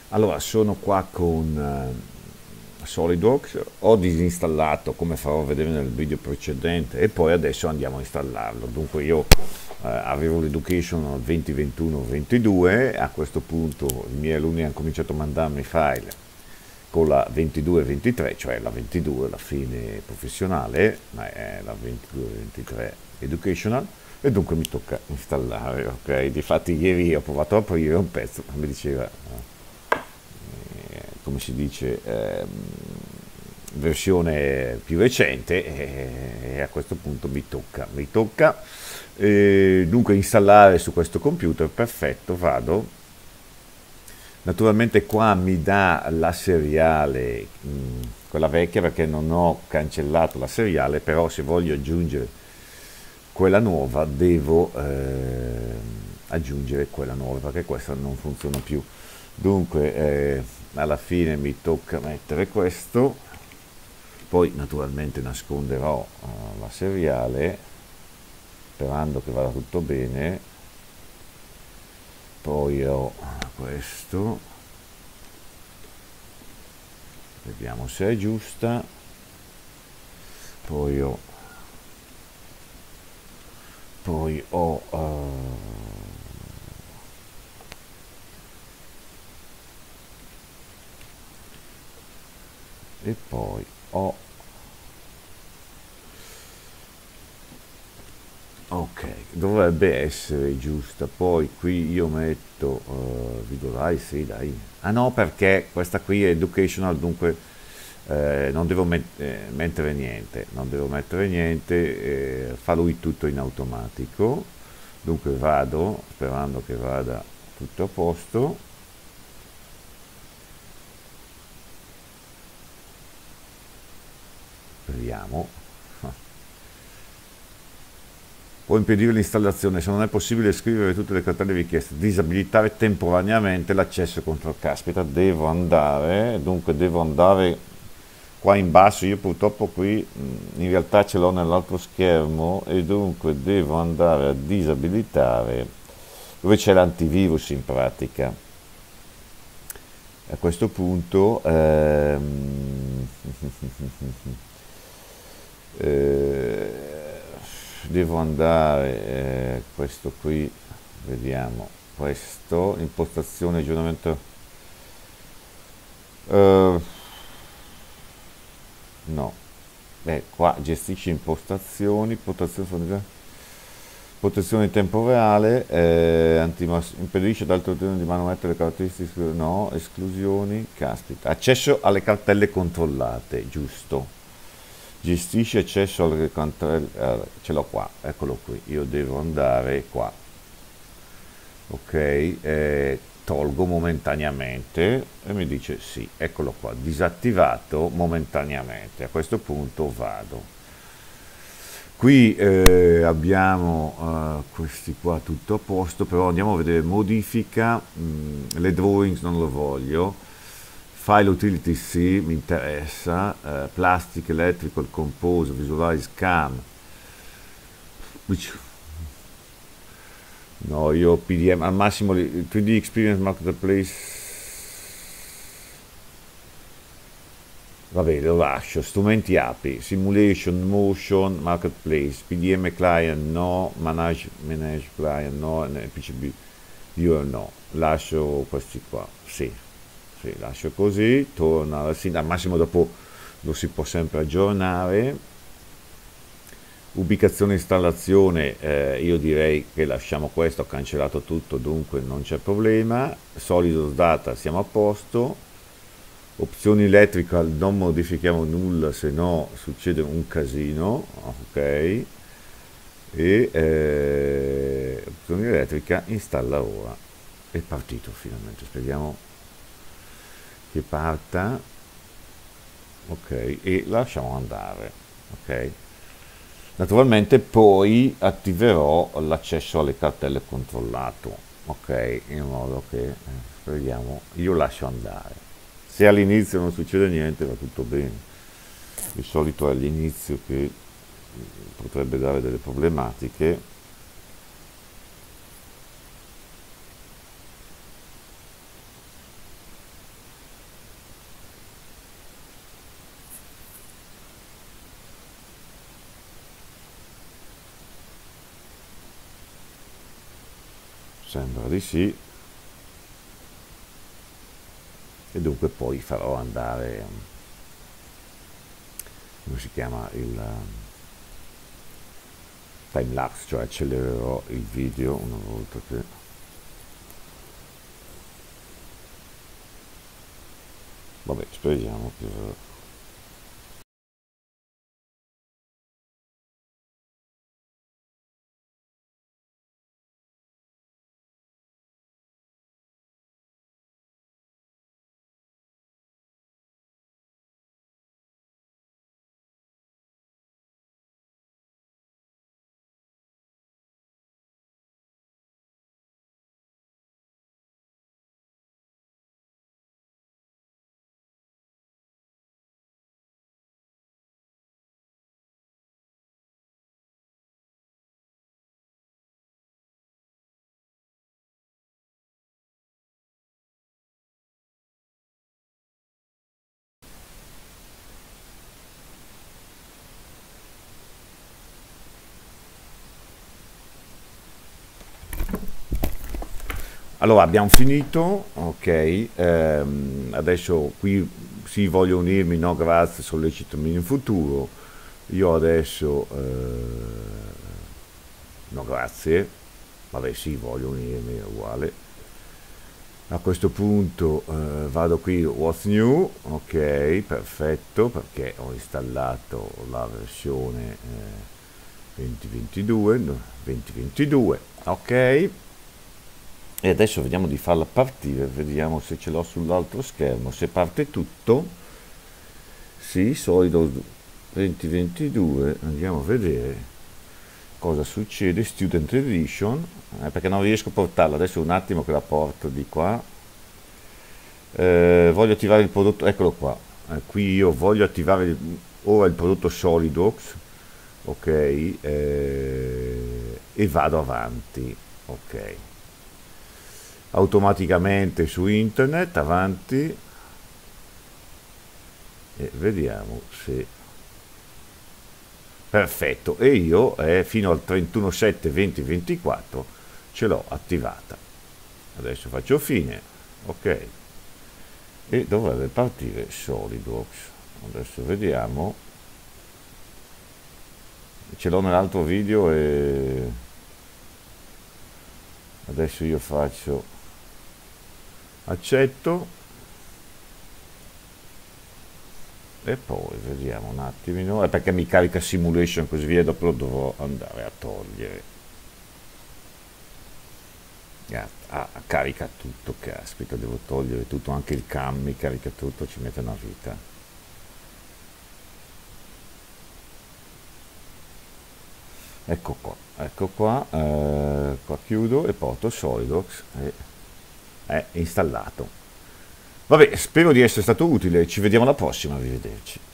Allora, sono qua con SolidWorks, ho disinstallato come farò vedere nel video precedente e poi adesso andiamo a installarlo. Dunque io avevo l'Education 2021-22, a questo punto i miei alunni hanno cominciato a mandarmi file con la 22-23, cioè la 22 la fine professionale, ma è la 22-23 educational, e dunque mi tocca installare, ok? Difatti ieri ho provato a aprire un pezzo, mi diceva come si dice, versione più recente e a questo punto mi tocca dunque installare su questo computer, perfetto, vado. Naturalmente qua mi dà la seriale, quella vecchia perché non ho cancellato la seriale, però se voglio aggiungere quella nuova devo aggiungere quella nuova perché questa non funziona più. Dunque alla fine mi tocca mettere questo, poi naturalmente nasconderò la seriale sperando che vada tutto bene, poi ho questo, vediamo se è giusta, poi ho, poi ho e poi ho, ok, dovrebbe essere giusta. Poi qui io metto, video dai, sì, dai. Ah no, perché questa qui è educational, dunque non devo mettere niente, non devo mettere niente, fa lui tutto in automatico. Dunque vado, sperando che vada tutto a posto. Vediamo. Può impedire l'installazione se non è possibile scrivere tutte le cartelle richieste, disabilitare temporaneamente l'accesso contro. Caspita, devo andare, dunque devo andare qua in basso, io purtroppo qui in realtà ce l'ho nell'altro schermo e dunque devo andare a disabilitare dove c'è l'antivirus in pratica. A questo punto eh, devo andare, questo qui, vediamo, questo, impostazione, aggiornamento, eh, no, qua gestisci impostazioni, protezione in tempo reale, impedisce ad altre utenti di manomettere le caratteristiche, no, esclusioni, caspita, accesso alle cartelle controllate, giusto. Gestisce accesso alle cartelle, ce l'ho qua, eccolo qui, io devo andare qua, ok, tolgo momentaneamente e mi dice sì, eccolo qua, disattivato momentaneamente. A questo punto vado. Qui abbiamo questi qua tutto a posto, però andiamo a vedere modifica, le drawings non lo voglio, file utility sì, mi interessa, plastic, electrical, compose, visualize, cam, which no, io PDM al massimo 3D Experience Marketplace. Vabbè, lo lascio. Strumenti API, Simulation, Motion, Marketplace, PDM Client no, Manage Client no, PCB Viewer no. Lascio questi qua. Sì, sì, lascio così. Torna alla fine. Al massimo dopo lo si può sempre aggiornare. Ubicazione e installazione, io direi che lasciamo questo, ho cancellato tutto, dunque non c'è problema. Solid data, siamo a posto. Opzioni electrical, non modifichiamo nulla, se no succede un casino, ok? E opzioni elettrica, installa ora. È partito finalmente, speriamo che parta, ok? E lasciamo andare, ok? Naturalmente poi attiverò l'accesso alle cartelle controllato, ok? In modo che, speriamo, io lascio andare. Se all'inizio non succede niente va tutto bene. Di solito è all'inizio che potrebbe dare delle problematiche. Sembra di sì. E dunque poi farò andare, come si chiama, il time lapse, cioè accelererò il video una volta che... Vabbè, speriamo che... Allora, abbiamo finito, ok, adesso qui sì, voglio unirmi, no, grazie, sollecitami in futuro, io adesso, no, grazie, vabbè sì, voglio unirmi, è uguale, a questo punto vado qui, what's new, ok, perfetto, perché ho installato la versione 2022, no, 2022, ok. E adesso vediamo di farla partire, vediamo se ce l'ho sull'altro schermo, se parte tutto, sì, solido 2022, andiamo a vedere cosa succede, Student Edition, perché non riesco a portarla, adesso un attimo che la porto di qua, voglio attivare il prodotto, eccolo qua, qui io voglio attivare ora il prodotto SolidWorks, ok, e vado avanti, ok. Automaticamente su internet, avanti, e vediamo se... Perfetto, e io fino al 31/7/2024 ce l'ho attivata. Adesso faccio fine, ok, e dovrebbe partire SolidWorks. Adesso vediamo, ce l'ho nell'altro video e adesso io faccio accetto e poi vediamo un attimino, perché mi carica simulation così via, dopo lo dovrò andare a togliere. Carica tutto, caspita, devo togliere tutto, anche il cam mi carica tutto, ci mette una vita. Ecco qua, qua chiudo e porto SolidWorks e è installato. Vabbè, spero di essere stato utile, ci vediamo alla prossima, arrivederci.